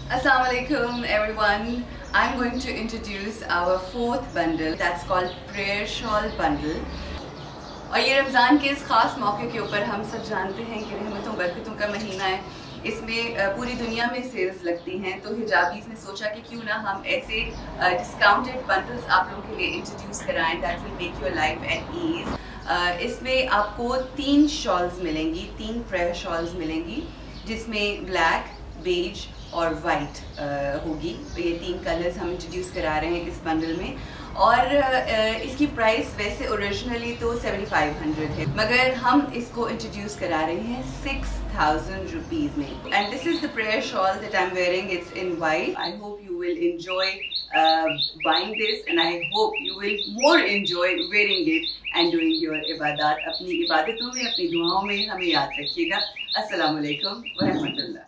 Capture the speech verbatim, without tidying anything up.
Assalamu alaikum everyone. I'm going to introduce our fourth bundle that's called prayer shawl bundle. और ये रमज़ान के इस ख़ास मौके के ऊपर हम सब जानते हैं कि रहमतों बरकतों का महीना है। इसमें पूरी दुनिया में सेल्स लगती हैं, तो हिजाबीज़ ने सोचा कि क्यों ना हम ऐसे डिस्काउंटेड बंडल्स आप लोगों के लिए इंट्रोड्यूस कराएं that will make your life at ease. इसमें आपको तीन शॉल्स मिलेंगी, तीन प्रेयर शॉल्स मिलेंगी, जिसमें ब्लैक, बेज और वाइट होगी। ये तीन कलर्स हम इंट्रोड्यूस करा रहे हैं इस बंडल में। और uh, इसकी प्राइस वैसे ओरिजिनली तो सेवेंटी फाइव हंड्रेड है, मगर हम इसको इंट्रोड्यूस करा रहे हैं सिक्स थाउजेंड रुपीज़ में। And this is the prayer shawl that I am wearing, it's in white. I hope you will enjoy buying this and I hope you will more enjoy wearing it and doing your इबादत। अपनी इबादतों में, अपनी दुआओं में हमें याद रखिएगा। अस्सलाम वालेकुम व रहमतुल्लाह।